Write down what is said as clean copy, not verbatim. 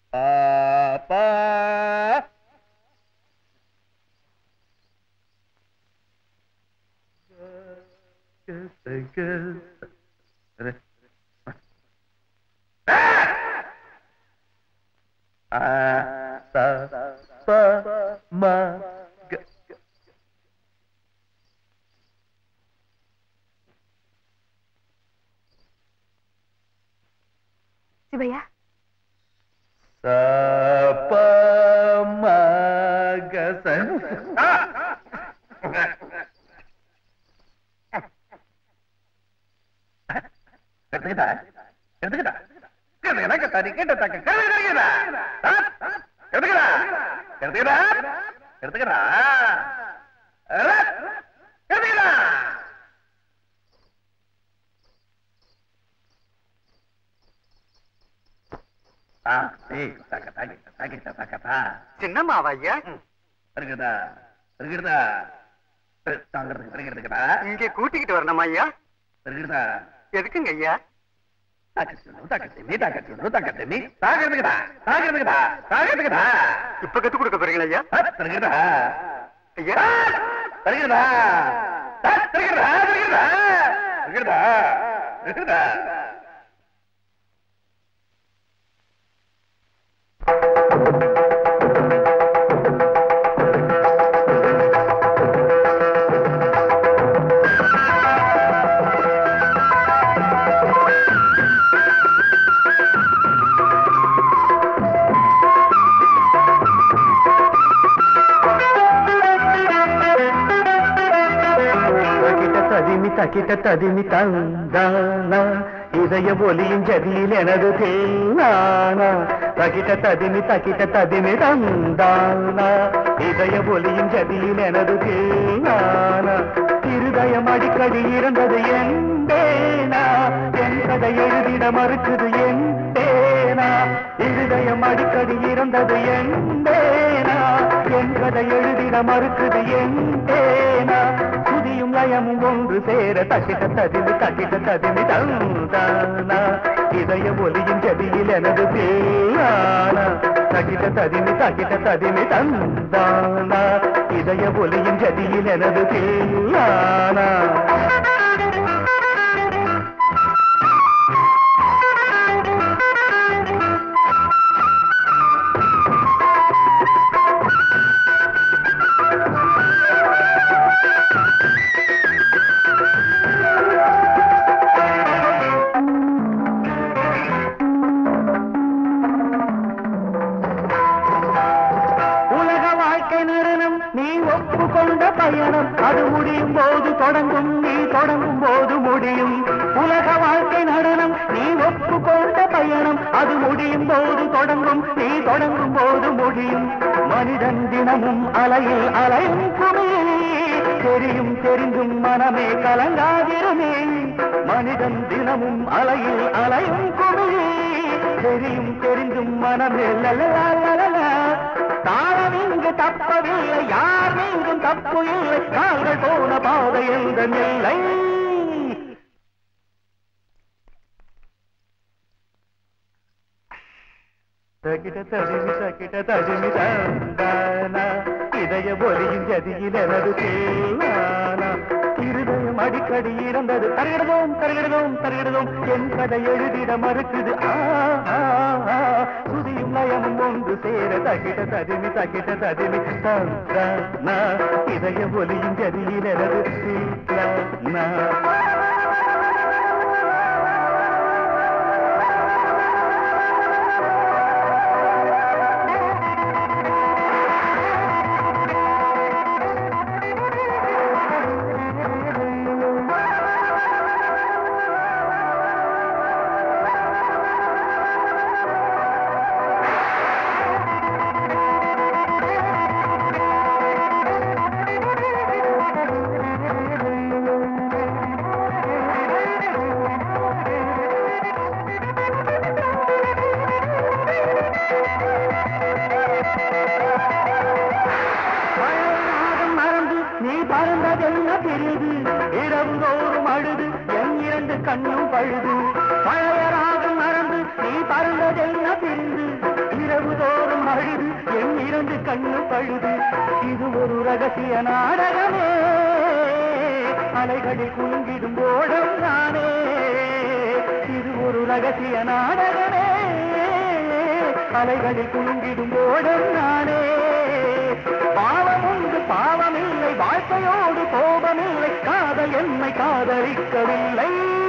பாப்பா சிவையா எடுத்துக்கிட்டா எடுத்துக்கிட்டா எடுத்துக்கிட்டா எடுத்துக்கிட்டா எடுத்துக்கிட்டா சின்னம்மாவா ஐயா? இருக்குதா இருக்குதா இங்கே கூட்டிக்கிட்டு வரணுமா ஐயா? இருக்குதா எதுக்குங்க ஐயா? இப்ப கத்து கொடுக்க போறீங்களா ஐயா? ஐயா தக்கிட்ட ததிமி தந்தானா இதய ஒலியின் ஜதியில் எனது தேனானா தக்கிட்ட ததிமி தந்தானா இதய ஒலியின் ஜதியில் எனது தேனானா இருதயம் அடிக்கடி இருந்தது என்பேனா என் கதை எழுதிட மறுக்குது என்பேனா இருதயம் அடிக்கடி இருந்தது என்பேனா என் கதை எழுதிட மறுக்குது என்பேனா புதியும் லயமும் ஒன்று சேர தக்கிட்ட ததிமி தந்தானா இதய ஒலியின் ஜதியில் எனது தேனானா தக்கிட்ட ததிமி தந்தானா இதய ஒலியின் ஜதியில் எனது தேனானா பயணம் அது முடியும் போது தொடங்கும் நீ தொடங்கும் போது முடியும் உலக வாழ்க்கை நடனம் நீ ஒப்புக்கொண்ட பயணம் அது முடியும் போது தொடங்கும் நீ தொடங்கும் போது முடியும் மனிதன் தினமும் அலையில் அலையும் குமே தெரியும் தெரிந்தும் மனமே கலங்காதிருமே மனிதன் தினமும் அலையில் அலையும் குமே தெரியும் தெரிந்தும் மனமே லலலா தாளம் இங்கு தப்பவில்லை யார் மீண்டும் தப்பு இல்லை நாங்கள் போன பாதை எந்த இல்லை தக்கிட்ட ததிமி தந்தானா இதய ஒலியின் ஜதியில் எனது தேனானா இருதயம் அடிக்கடி இருந்தது தருகிறதும் என் கதை எழுதிட மறுக்குது புதியும் லயமும் ஒன்று சேர தக்கிட்ட ததிமி தந்தானா இதய ஒலியின் ஜதியில் எனது தேனானா கண்ணும் பழுது பழைய ராகம் மறந்து நீ பறந்ததென்ன பிரிந்து இரவு அழுது இது ஒரு ரகசிய நாடகமே அலைகளில் குலுங்கிடும் ஓடம் நானே இது ஒரு ரகசிய நாடகமே அலைகளில் குலுங்கிடும் ஓடம் நானே பாவம் உண்டு பாவமில்லை வாழ்க்கையோடு கோபமில்லை காதல் என்னை காதலிக்கவில்லை